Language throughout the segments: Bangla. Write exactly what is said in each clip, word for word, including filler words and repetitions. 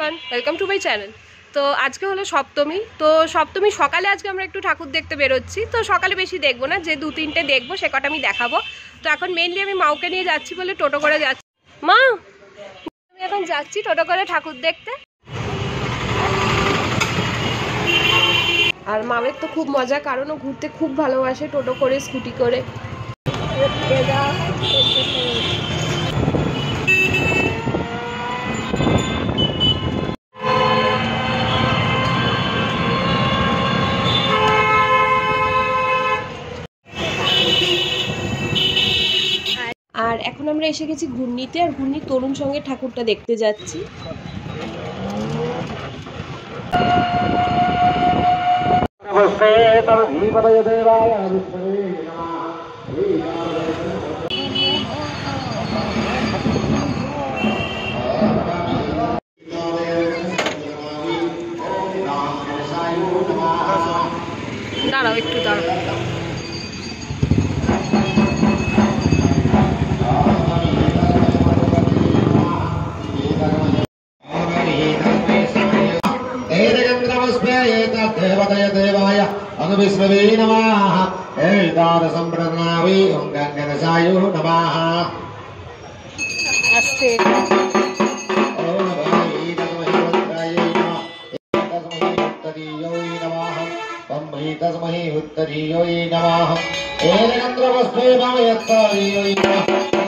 Everyone, welcome to my channel. তো আজকে হলো সপ্তমী। তো সপ্তমী সকালে আজকে আমরা একটু ঠাকুর দেখতে বেরোচ্ছি। তো সকালে বেশি দেখবো না, যে দু তিনটে দেখবো সে কটা আমি দেখাবো। তো এখন মেনলি আমি মাউকে নিয়ে যাচ্ছি বলে টোটো করে যাচ্ছি। মা, আমি এখন যাচ্ছি টোটো করে ঠাকুর দেখতে। আর মামের তো খুব মজা, কারণ ও ঘুরতে খুব ভালোবাসে, টোটো করে স্কুটি করে। আর এখন আমরা এসে গেছি ঘূর্ণিতে, আর ঘূর্ণির তরুণ সঙ্গে ঠাকুরটা দেখতে যাচ্ছি। দাঁড়াও একটু দাঁড়াও। देवतय देवाय अनुविष्णवे नमः एतादृशं प्रणमामि ओं गङ्गनसायो नमः अस्ते ओम भाई तस्मै रुद्राय नमः तस्मै उत्तरीयोय नमः तस्मै तस्मै उत्तरीयोय नमः एलेन्द्रवस्ते भवयत्तरीयोय नमः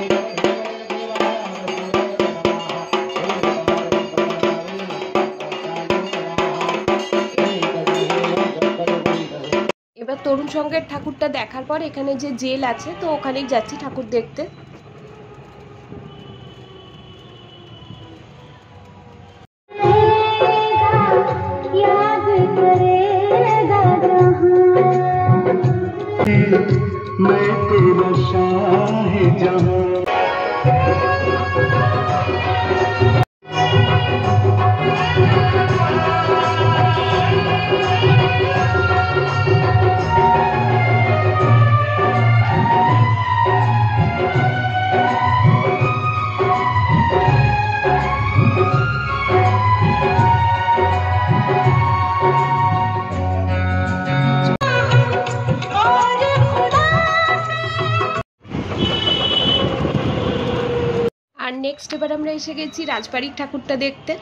এবার তরুণ সঙ্গের ঠাকুরটা দেখার পর এখানে যে জেল আছে, তো ওখানেই যাচ্ছি ঠাকুর দেখতে। আর নেক্সট এবার আমরা এসে গেছি রাজবাড়ির ঠাকুরটা দেখতে।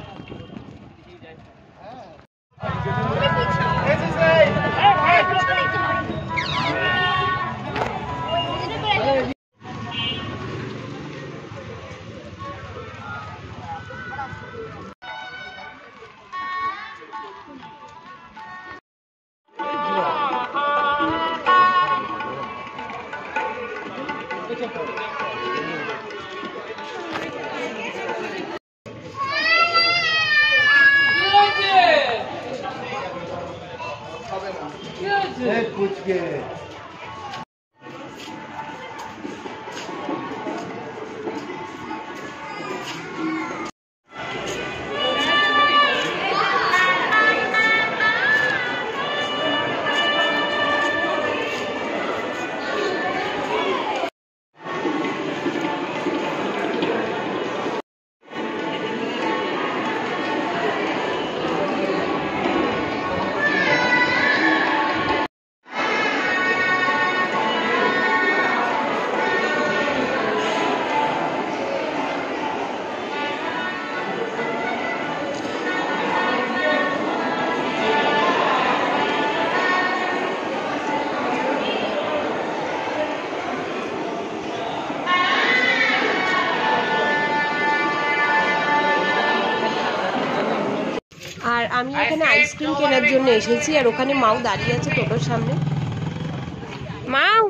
कुछ के আর আমি এখানে আইসক্রিম কেনার জন্য এসেছি, আর ওখানে মাও দাঁড়িয়ে আছে টোটোর সামনে। মাও,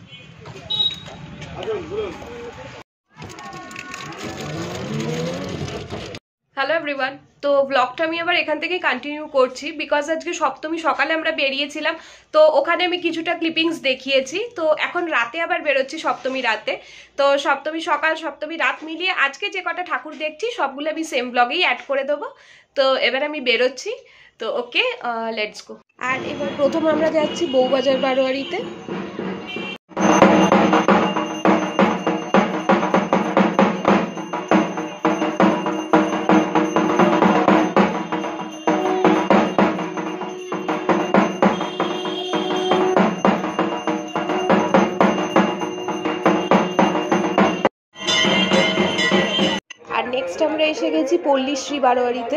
হ্যালো এভরিওয়ান। তো ব্লগটা আমি আবার এখান থেকে কন্টিনিউ করছি, বিকজ আজকে সপ্তমী সকালে আমরা বেরিয়েছিলাম, তো ওখানে আমি কিছুটা ক্লিপিংস দেখিয়েছি। তো এখন রাতে আবার বেরোচ্ছি সপ্তমী রাতে। তো সপ্তমী সকাল সপ্তমী রাত মিলিয়ে আজকে যে কটা ঠাকুর দেখছি সবগুলো আমি সেম ব্লগেই অ্যাড করে দেবো। তো এবার আমি বেরোচ্ছি। তো ওকে, লেটস গো। আর এবার প্রথম আমরা যাচ্ছি বউবাজার বারোয়ারিতে। এসে গেছি পল্লীশ্রী বারোয়ারিতে।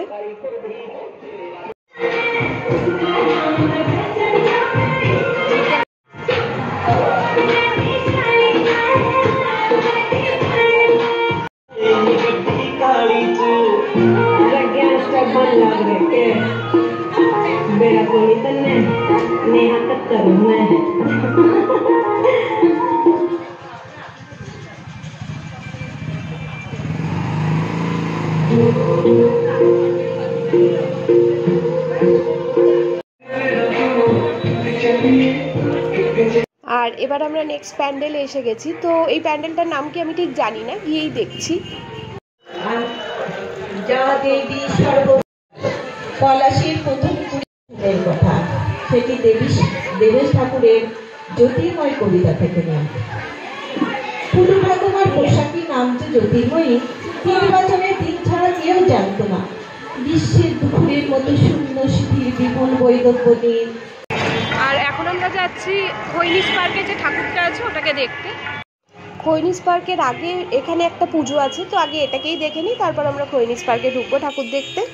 আর এবার আমরা নেক্সট প্যান্ডেলে এসে গেছি। তো এই প্যান্ডেলটার নাম কি আমি ঠিক জানি না, গিয়েই দেখছি। পলাশীর প্রথম কথা সেটি দেবী দেবেশ ঠাকুরের জ্যোতির্ময় কবিতা থেকে নেওয়া। পুরু ঠাকুমার পোশাকি নাম যে জ্যোতির্ময়ী, তিন বছরের দিন ছাড়া কেউ জানত না। গ্রীষ্মের দুপুরের মতো শূন্য শিথির বিপুল বৈদব্য নীল। আর এখন আমরা যাচ্ছি খৈনিস পার্কে যে ঠাকুরটা আছে ওটাকে দেখতে। খৈনিস পার্কের আগে এখানে একটা পুজো আছে, তো আগে এটাকেই দেখে নিই, তারপর আমরা খৈনিস পার্কে ঢুকবো ঠাকুর দেখতে।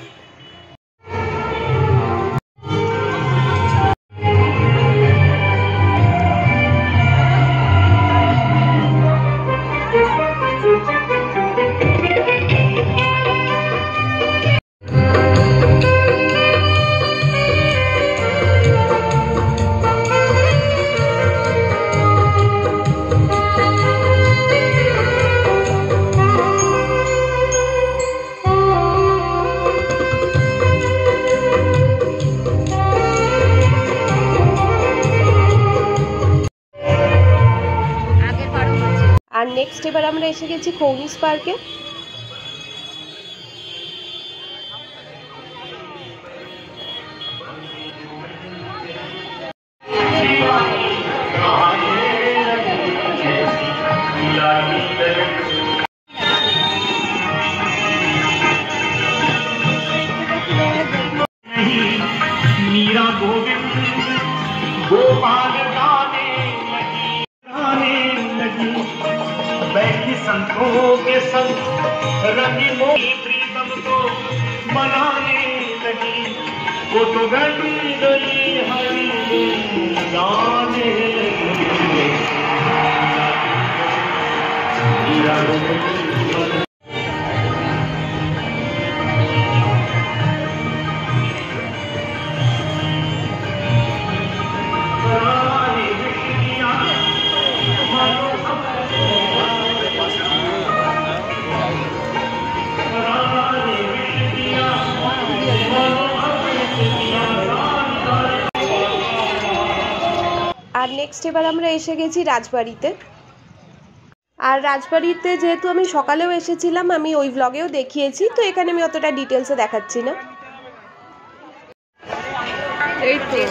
আর নেক্সট এবার আমরা এসে গেছি খৈনিস পার্কে। मीरा गोविंद गोपाल गाने गाने लगी, बैठी संतों के संग रंगी मोही प्रीतम को मनाने लगी। वो तो गई गई हरी गाने लगी। मीरा गोविंद আর নেক্সট এবার আমরা এসে গেছি রাজবাড়িতে। আর রাজবাড়িতে যেহেতু আমি সকালেও এসেছিলাম, আমি ওই ব্লগেও দেখিয়েছি, তো এখানে আমি অতটা ডিটেলসে দেখাচ্ছি না। এই তো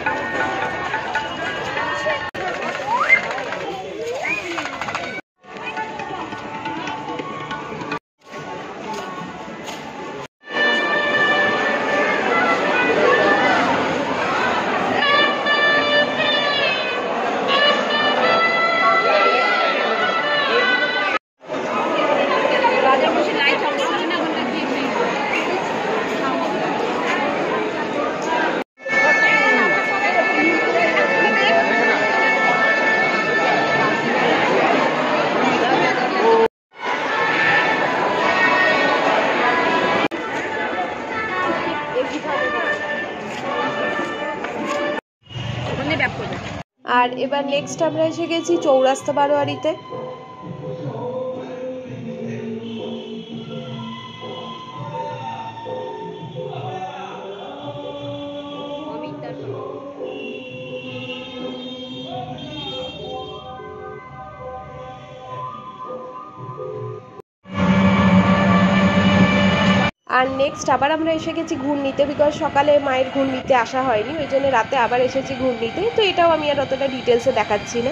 আর এবার নেক্সট আমরা এসে গেছি চৌরাস্তা বারোয়ারিতে। আর নেক্সট আবার আমরা এসে গেছি ঘূর্ণিতে, বিকজ সকালে মায়ের ঘূর্ণিতে আসা হয়নি, ওই জন্য রাতে আবার এসেছি ঘূর্ণিতে। তো এটাও আমি আর অতটা ডিটেলসে দেখাচ্ছি না।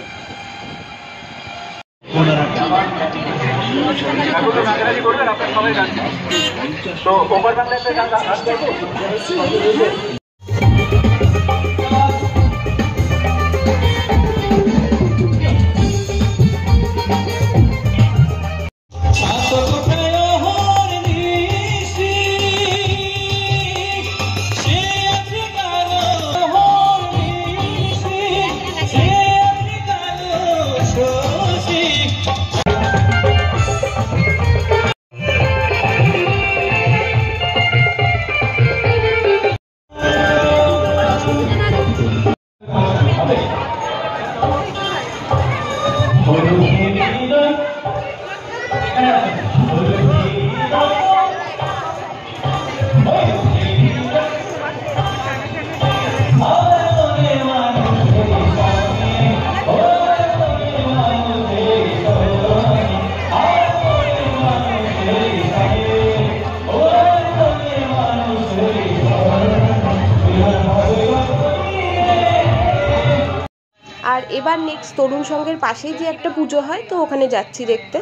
আর এবার নেক্সট তরুণ সংঘের পাশেই যে একটা পুজো হয়, তো ওখানে যাচ্ছি দেখতে।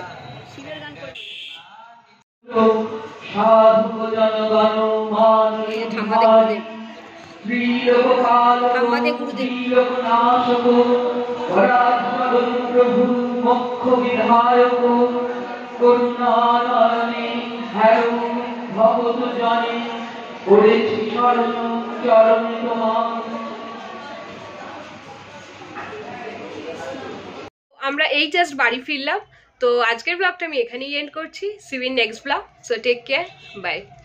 আমরা এই জাস্ট বাড়ি ফিরলাম। তো আজকের ব্লগটা আমি এখানেই এন্ড করছি। See you in next blog. So take care, by.